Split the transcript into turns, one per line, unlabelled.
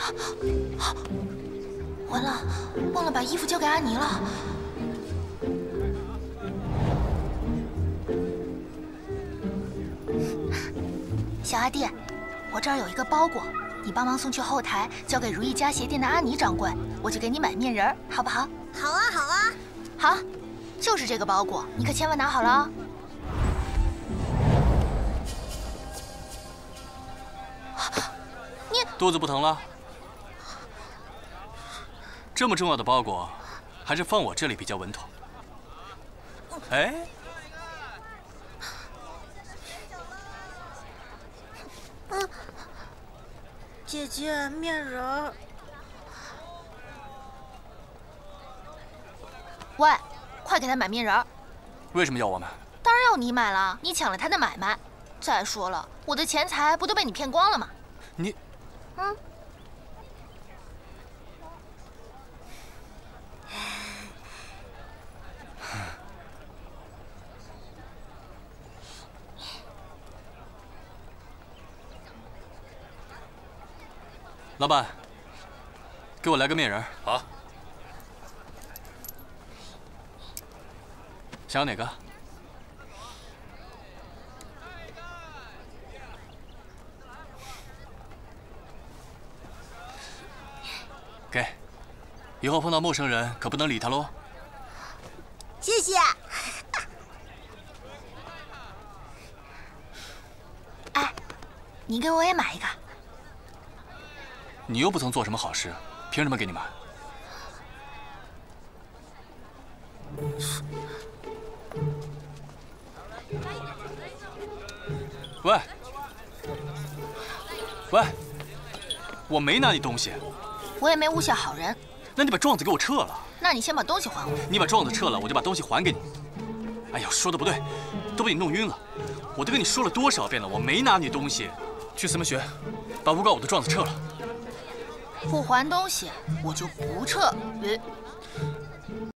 完了，忘了把衣服交给阿尼了。小阿弟，我这儿有一个包裹，你帮忙送去后台，交给如意家鞋店的阿尼掌柜，我就给你买面人儿，好不好？
好啊，好啊。
好，就是这个包裹，你可千万拿好了哦。
肚子不疼了？这么重要的包裹，还是放我这里比较稳妥。哎，
姐姐，面人儿。
喂，快给他买面人儿！
为什么要我买？
当然要你买了，你抢了他的买卖。再说了，我的钱财不都被你骗光了吗？
你。
嗯，
老板，给我来个面人。
好。
想要哪个？ 给，以后碰到陌生人可不能理他喽。
谢谢。
哎，你给我也买一个。
你又不曾做什么好事，凭什么给你买？喂，喂，我没拿你东西。
我也没诬陷好人，
那你把状子给我撤了。
那你先把东西还我。你
把状子撤了，我就把东西还给你。哎呀，说的不对，都被你弄晕了。我都跟你说了多少遍了，我没拿你东西。去四门学，把诬告我的状子撤了。
不还东西，我就不撤。